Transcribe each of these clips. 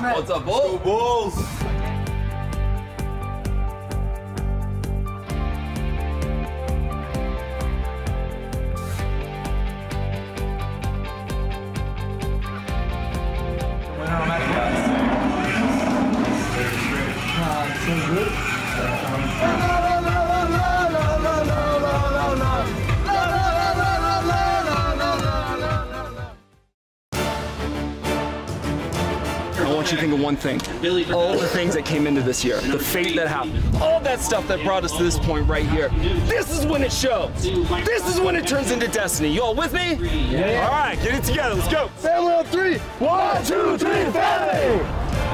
What's up, Bulls? Bulls! I want you to think of one thing. All the things that came into this year, the fate that happened, all that stuff that brought us to this point right here. This is when it shows. This is when it turns into destiny. You all with me? Yeah. All right, get it together. Let's go. Family on three. 1, 2, 3, family!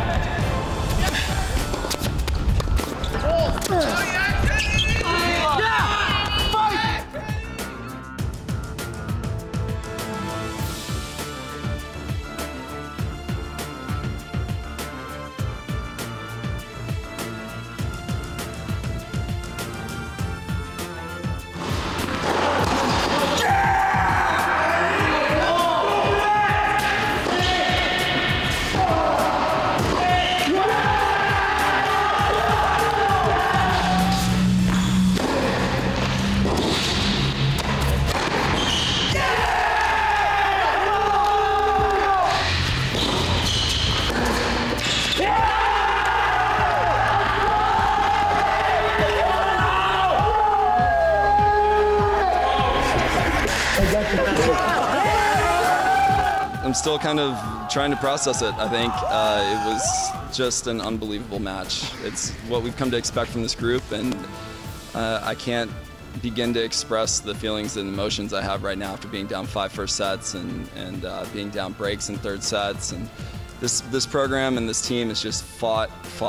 I'm still kind of trying to process it. I think it was just an unbelievable match. It's what we've come to expect from this group, and I can't begin to express the feelings and emotions I have right now after being down 5 first sets and being down breaks in third sets. And this program and this team has just fought,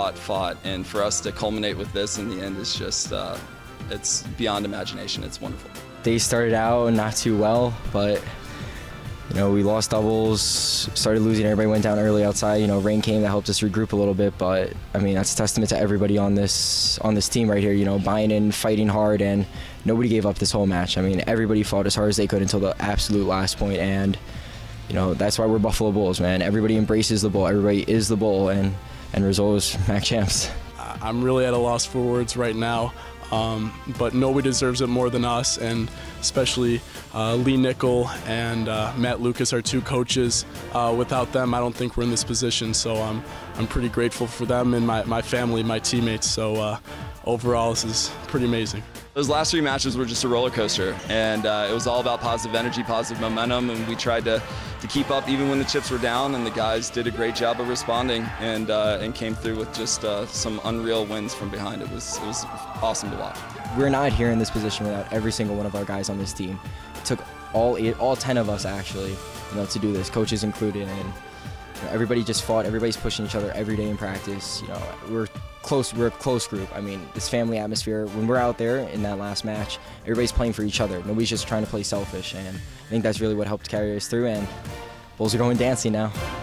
and for us to culminate with this in the end is just, it's beyond imagination. It's wonderful. They started out not too well, but you know, we lost doubles, started losing, everybody went down early outside. You know, rain came, that helped us regroup a little bit, but I mean, that's a testament to everybody on this team right here, you know, buying in, fighting hard, and nobody gave up this whole match. I mean, everybody fought as hard as they could until the absolute last point, and you know, that's why we're Buffalo Bulls, man. Everybody embraces the Bull, everybody is the Bull, and result is MAC champs. I'm really at a loss for words right now. But nobody deserves it more than us, and especially Lee Nickel and Matt Lucas, our 2 coaches. Without them, I don't think we're in this position, so I'm pretty grateful for them and my family, my teammates. So overall, this is pretty amazing. Those last 3 matches were just a roller coaster, and it was all about positive energy, positive momentum, and we tried to keep up even when the chips were down, and the guys did a great job of responding and came through with just some unreal wins from behind. It was awesome to watch. We're not here in this position without every single one of our guys on this team. It took all 10 of us actually, you know, to do this, coaches included, and you know, everybody just fought. Everybody's pushing each other every day in practice. You know, we're a close group. I mean, this family atmosphere, when we're out there in that last match, everybody's playing for each other. Nobody's just trying to play selfish, and I think that's really what helped carry us through, and Bulls are going dancing now.